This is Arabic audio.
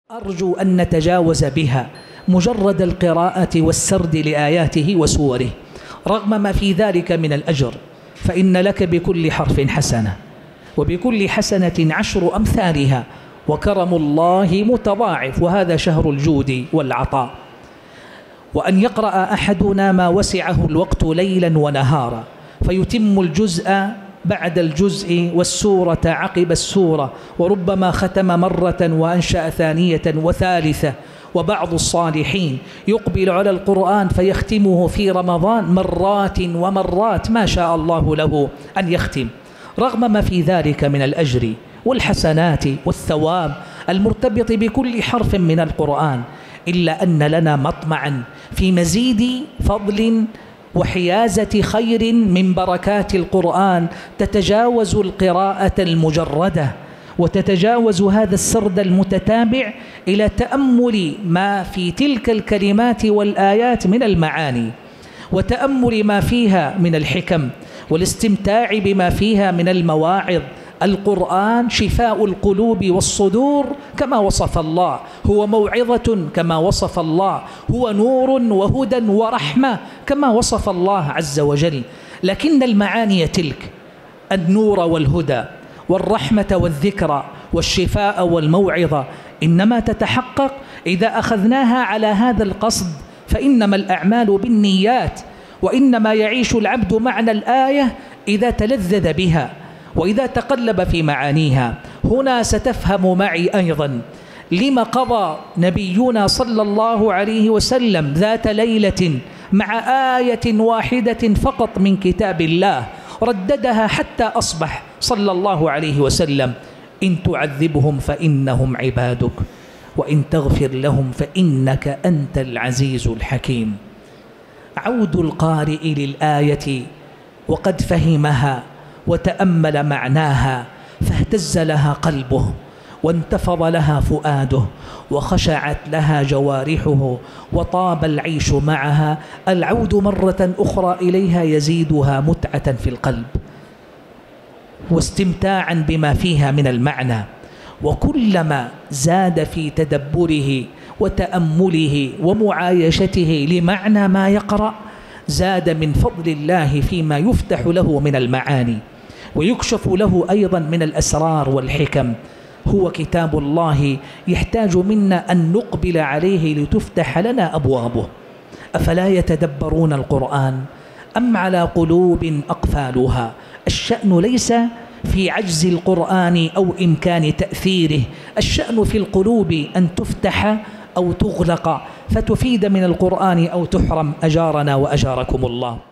أرجو أن نتجاوز بها مجرد القراءة والسرد لآياته وسوره رغم ما في ذلك من الأجر، فإن لك بكل حرف حسنة، وبكل حسنة 10 أمثالها، وكرم الله متضاعف، وهذا شهر الجود والعطاء. وأن يقرأ أحدنا ما وسعه الوقت ليلا ونهارا فيتم الجزء بعد الجزء والسورة عقب السورة، وربما ختم مرة وأنشأ ثانية وثالثة. وبعض الصالحين يقبل على القرآن فيختمه في رمضان مرات ومرات، ما شاء الله له أن يختم، رغم ما في ذلك من الأجر والحسنات والثواب المرتبط بكل حرف من القرآن، إلا أن لنا مطمعا في مزيد فضل وحيازة خير من بركات القرآن تتجاوز القراءة المجردة، وتتجاوز هذا السرد المتتابع إلى تأمل ما في تلك الكلمات والآيات من المعاني، وتأمل ما فيها من الحكم، والاستمتاع بما فيها من المواعظ. القرآن شفاء القلوب والصدور كما وصف الله، هو موعظة كما وصف الله، هو نور وهدى ورحمة كما وصف الله عز وجل. لكن المعاني تلك، النور والهدى والرحمة والذكرى والشفاء والموعظة، إنما تتحقق إذا أخذناها على هذا القصد، فإنما الأعمال بالنيات، وإنما يعيش العبد معنى الآية إذا تلذذ بها وإذا تقلب في معانيها. هنا ستفهم معي أيضا لما قضى نبينا صلى الله عليه وسلم ذات ليلة مع آية واحدة فقط من كتاب الله رددها حتى أصبح صلى الله عليه وسلم: إن تعذبهم فإنهم عبادك وإن تغفر لهم فإنك أنت العزيز الحكيم. عود القارئ للآية وقد فهمها وتأمل معناها فاهتز لها قلبه وانتفض لها فؤاده وخشعت لها جوارحه وطاب العيش معها. العود مرة أخرى إليها يزيدها متعة في القلب واستمتاعا بما فيها من المعنى، وكلما زاد في تدبره وتأمله ومعايشته لمعنى ما يقرأ زاد من فضل الله فيما يفتح له من المعاني ويكشف له أيضا من الأسرار والحكم. هو كتاب الله يحتاج منا أن نقبل عليه لتفتح لنا أبوابه. أفلا يتدبرون القرآن أم على قلوب أقفالها؟ الشأن ليس في عجز القرآن أو إمكان تأثيره، الشأن في القلوب أن تفتح أو تغلق فتفيد من القرآن أو تحرم. أجارنا وأجاركم الله.